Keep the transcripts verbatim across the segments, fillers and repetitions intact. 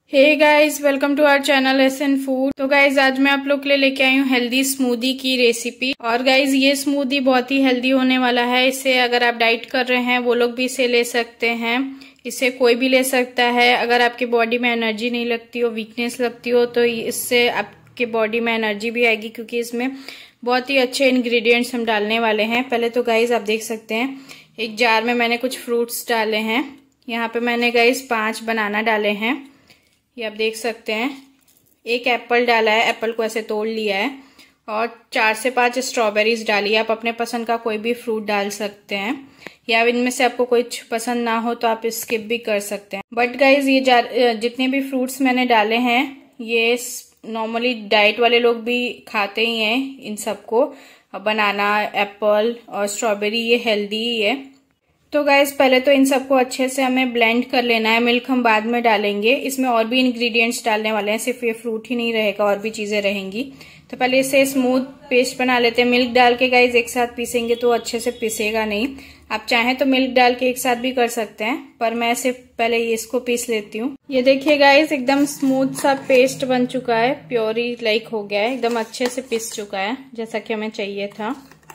Hey guys, welcome to our channel S N food. तो guys आज मैं आप लोग के लिए लेके आई हूँ हेल्दी स्मूदी की रेसिपी। और गाइस ये स्मूदी बहुत ही हेल्दी होने वाला है। इसे अगर आप डाइट कर रहे हैं वो लोग भी इसे ले सकते हैं। इसे कोई भी ले सकता है। अगर आपकी बॉडी में एनर्जी नहीं लगती हो, वीकनेस लगती हो, तो इससे आपके बॉडी में एनर्जी भी आएगी, क्योंकि इसमें बहुत ही अच्छे इंग्रेडिएंट्स हम डालने वाले हैं। पहले तो गाइस आप देख सकते हैं एक जार में मैंने कुछ फ्रूट्स डाले हैं। यहाँ पे मैंने गाइस पांच बनाना डाले हैं, ये आप देख सकते हैं। एक एप्पल डाला है, एप्पल को ऐसे तोड़ लिया है, और चार से पांच स्ट्रॉबेरीज डाली है। आप अपने पसंद का कोई भी फ्रूट डाल सकते हैं, या इनमें से आपको कुछ पसंद ना हो तो आप स्किप भी कर सकते हैं। बट गाइज ये जितने भी फ्रूट्स मैंने डाले हैं ये नॉर्मली डाइट वाले लोग भी खाते ही हैं इन सबको। बनाना, एप्पल और स्ट्रॉबेरी ये हेल्दी ही है। तो गाइज पहले तो इन सबको अच्छे से हमें ब्लेंड कर लेना है। मिल्क हम बाद में डालेंगे, इसमें और भी इंग्रेडिएंट्स डालने वाले हैं, सिर्फ ये फ्रूट ही नहीं रहेगा, और भी चीजें रहेंगी। तो पहले इसे स्मूथ पेस्ट बना लेते हैं। मिल्क डाल के गाइज एक साथ पीसेंगे तो अच्छे से पिसेगा नहीं। आप चाहें तो मिल्क डाल के एक साथ भी कर सकते हैं, पर मैं सिर्फ पहले इसको पीस लेती हूँ। ये देखिए गाइज एकदम स्मूथ सा पेस्ट बन चुका है, प्योरी लाइक हो गया है, एकदम अच्छे से पिस चुका है जैसा कि हमें चाहिए था।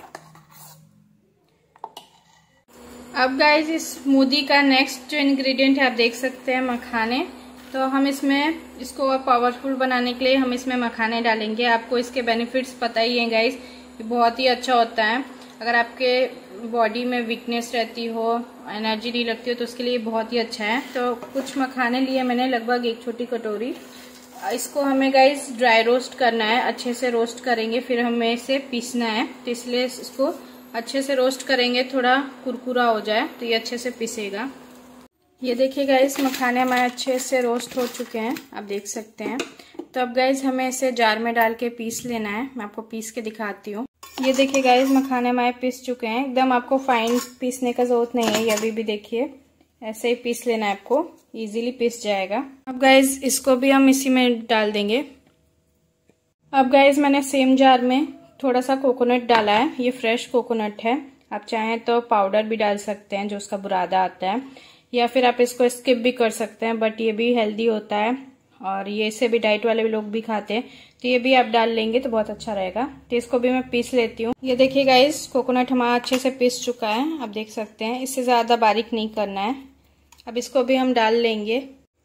अब गाइज इस स्मूदी का नेक्स्ट जो इंग्रेडिएंट है आप देख सकते हैं, मखाने। तो हम इसमें इसको और पावरफुल बनाने के लिए हम इसमें मखाने डालेंगे। आपको इसके बेनिफिट्स पता ही है गाइज, ये बहुत ही अच्छा होता है। अगर आपके बॉडी में वीकनेस रहती हो, एनर्जी नहीं लगती हो, तो उसके लिए बहुत ही अच्छा है। तो कुछ मखाने लिए मैंने, लगभग एक छोटी कटोरी। इसको हमें गाइज ड्राई रोस्ट करना है, अच्छे से रोस्ट करेंगे, फिर हमें इसे पीसना है। तो इसलिए इसको अच्छे से रोस्ट करेंगे, थोड़ा कुरकुरा हो जाए तो ये अच्छे से पिसेगा। ये देखिए गाइस मखाने हमारे अच्छे से रोस्ट हो चुके हैं, आप देख सकते हैं। तो अब गाइस हमें इसे जार में डाल के पीस लेना है। मैं आपको पीस के दिखाती हूँ। ये देखिए गाइस मखाने हमारे पीस चुके हैं, एकदम आपको फाइन पीसने का जरूरत नहीं है। ये अभी भी देखिए ऐसे ही पीस लेना है, आपको इजीली पीस जाएगा। अब गाइस इसको भी हम इसी में डाल देंगे। अब गाइस मैंने सेम जार में थोड़ा सा कोकोनट डाला है, ये फ्रेश कोकोनट है। आप चाहें तो पाउडर भी डाल सकते हैं जो उसका बुरादा आता है, या फिर आप इसको स्किप भी कर सकते हैं, बट ये भी हेल्दी होता है और ये इसे भी डाइट वाले लोग भी खाते हैं। तो ये भी आप डाल लेंगे तो बहुत अच्छा रहेगा। तो इसको भी मैं पीस लेती हूँ। ये देखिए गाइस कोकोनट हमारा अच्छे से पीस चुका है, आप देख सकते हैं। इससे ज्यादा बारीक नहीं करना है। अब इसको भी हम डाल लेंगे,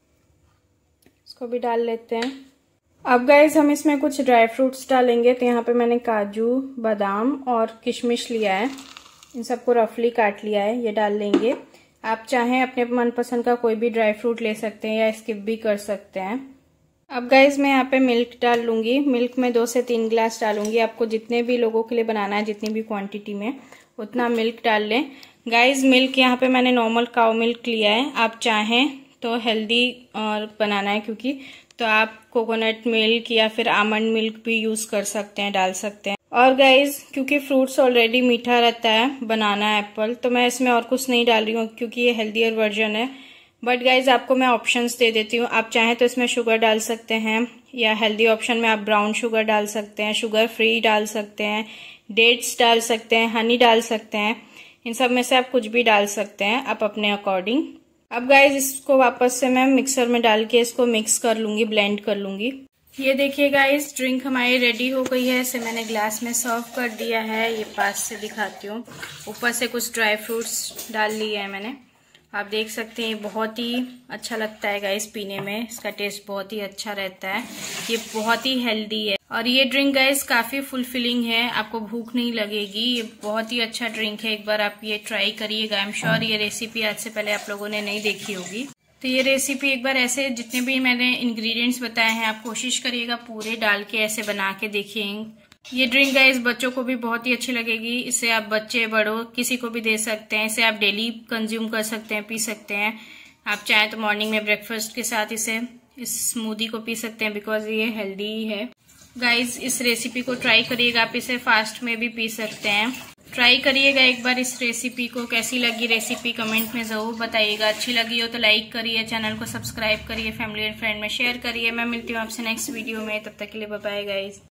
इसको भी डाल लेते हैं। अब गाइज हम इसमें कुछ ड्राई फ्रूट्स डालेंगे। तो यहाँ पे मैंने काजू, बादाम और किशमिश लिया है, इन सबको रफली काट लिया है, ये डाल लेंगे। आप चाहें अपने मनपसंद का कोई भी ड्राई फ्रूट ले सकते हैं या स्किप भी कर सकते हैं। अब गाइज मैं यहाँ पे मिल्क डाल लूंगी। मिल्क में दो से तीन गिलास डालूंगी। आपको जितने भी लोगों के लिए बनाना है, जितनी भी क्वांटिटी में, उतना मिल्क डाल लें। गाइज मिल्क यहाँ पे मैंने नॉर्मल काउ मिल्क लिया है। आप चाहें तो हेल्दी और बनाना है, क्योंकि तो आप कोकोनट मिल्क या फिर आमंड मिल्क भी यूज कर सकते हैं, डाल सकते हैं। और गाइज क्योंकि फ्रूट्स ऑलरेडी मीठा रहता है, बनाना, एप्पल, तो मैं इसमें और कुछ नहीं डाल रही हूँ, क्योंकि ये हेल्दियर वर्जन है। बट गाइज आपको मैं ऑप्शंस दे देती हूँ। आप चाहें तो इसमें शुगर डाल सकते हैं, या हेल्दी ऑप्शन में आप ब्राउन शुगर डाल सकते हैं, शुगर फ्री डाल सकते हैं, डेट्स डाल सकते हैं, हनी डाल सकते हैं। इन सब में से आप कुछ भी डाल सकते हैं, आप अपने अकॉर्डिंग। अब गाइज इसको वापस से मैं मिक्सर में डाल के इसको मिक्स कर लूंगी, ब्लेंड कर लूंगी। ये देखिए गाइज ड्रिंक हमारी रेडी हो गई है। इसे मैंने ग्लास में सर्व कर दिया है। ये पास से दिखाती हूँ। ऊपर से कुछ ड्राई फ्रूट्स डाल लिए हैं मैंने, आप देख सकते हैं। बहुत ही अच्छा लगता है गाइज पीने में, इसका टेस्ट बहुत ही अच्छा रहता है। ये बहुत ही हेल्दी है, और ये ड्रिंक गाइज काफी फुलफिलिंग है, आपको भूख नहीं लगेगी। ये बहुत ही अच्छा ड्रिंक है, एक बार आप ये ट्राई करिएगा। आई एम श्योर ये रेसिपी आज से पहले आप लोगों ने नहीं देखी होगी। तो ये रेसिपी एक बार ऐसे जितने भी मैंने इंग्रेडिएंट्स बताए हैं, आप कोशिश करिएगा पूरे डाल के ऐसे बना के देखिए। ये ड्रिंक गाइस बच्चों को भी बहुत ही अच्छी लगेगी। इसे आप बच्चे बड़ों किसी को भी दे सकते हैं। इसे आप डेली कंज्यूम कर सकते हैं, पी सकते हैं। आप चाहें तो मॉर्निंग में ब्रेकफास्ट के साथ इसे इस स्मूदी को पी सकते हैं, बिकॉज ये हेल्दी है। गाइज इस रेसिपी को ट्राई करिएगा। आप इसे फास्ट में भी पी सकते हैं। ट्राई करिएगा एक बार इस रेसिपी को। कैसी लगी रेसिपी कमेंट में जरूर बताइएगा। अच्छी लगी हो तो लाइक करिए, चैनल को सब्सक्राइब करिए, फैमिली एंड फ्रेंड में शेयर करिए। मैं मिलती हूँ आपसे नेक्स्ट वीडियो में, तब तक के लिए बाय बाय गाइज।